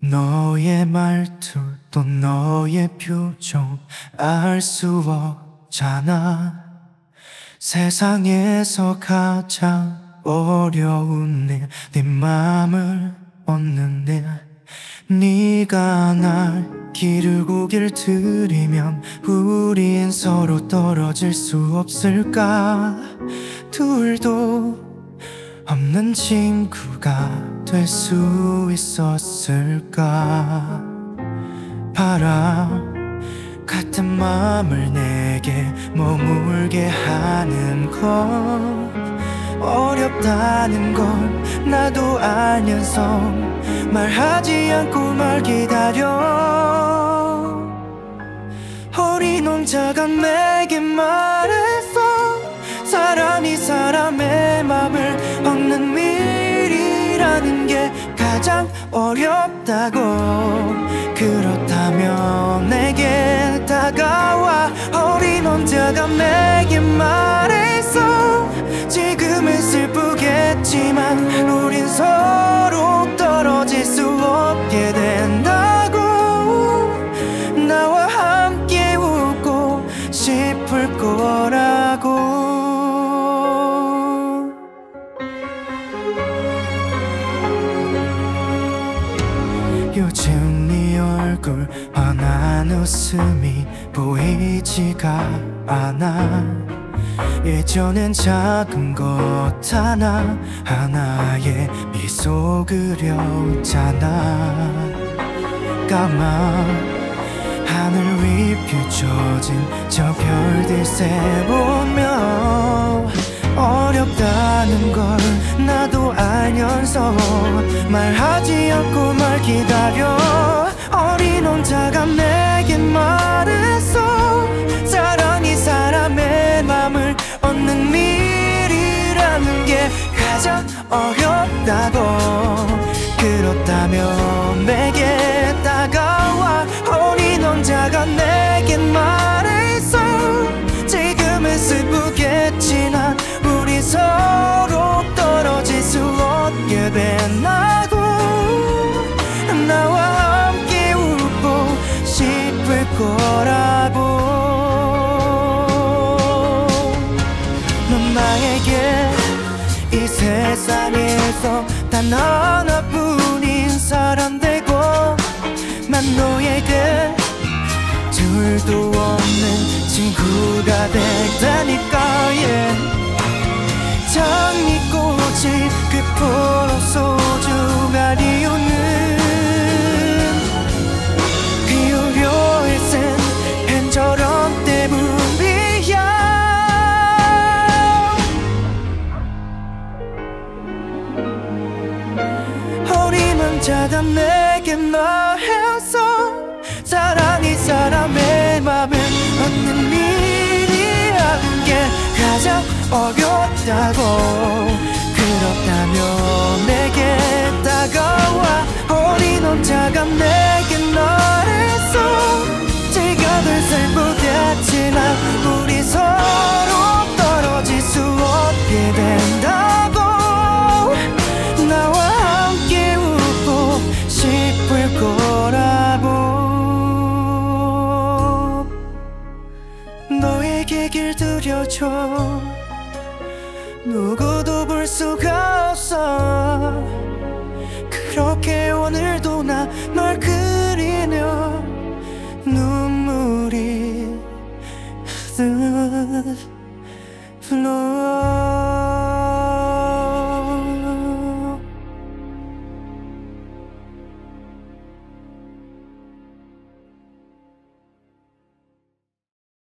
너의 말투 또 너의 표정 알 수 없잖아. 세상에서 가장 어려운 일, 네 맘을 얻는 일. 네가 날 기르고 길들이면 우린 서로 떨어질 수 없을까. 둘도 없는 친구가 될 수 있었을까. 바람 같은 마음을 내게 머물게 하는 건 어렵다는 걸 나도 알면서 말하지 않고 말 기다려. 어린 왕자가 내게 말했어. 사랑이 사람의 맘을 얻는 일이라는 게 가장 어렵다고. 그렇다면 내게 다가와. 어린 왕자가 내게 말했어. 지금은 슬프겠지만 우린 서로 떨어질 수 없게 된다고. 나와 함께 웃고 싶을 거라고. 요즘 네 얼굴 환한 웃음이 보이지가 않아. 예전엔 작은 것 하나하나에 미소 그려왔잖아. 까만 하늘 위 펼쳐진 저 별들 세보며 어렵다는 걸 나도 알면서 말하지 않고 말 기다려. 어린 왕자가 내게 말했어. 사랑이 사람의 맘을 얻는 일이라는 게 가장 어렵다고. 그렇다면 내게 다가와. 어린 왕자가 내게 말했어. 지금은 슬프겠지만 우리 서로 떨어질 수 없게 된다고. 나와 함께 웃고 싶을 거라고. 넌 나에게 이 세상에서 단 하나뿐인 사람 되고 난 너에게 둘도 없는 친구가 됐다니까. yeah. 장미꽃이 그토록 소중한 이유는 피우려 애쓴 펜처럼 때문이야. 어린 왕자가 내게 말했어. 사랑이 사람의 맘을 얻는 일이라는 게 가장 어렵다고. 그렇다면 내게 다가와. 어린 왕자가 내게 말했어. 지금은 슬프겠지만 우리 서로 떨어질 수 없게 된다고. 나와 함께 웃고 싶을 거라고. 너에게 길들여줘. 누구도 볼 수가 없어. 그렇게 오늘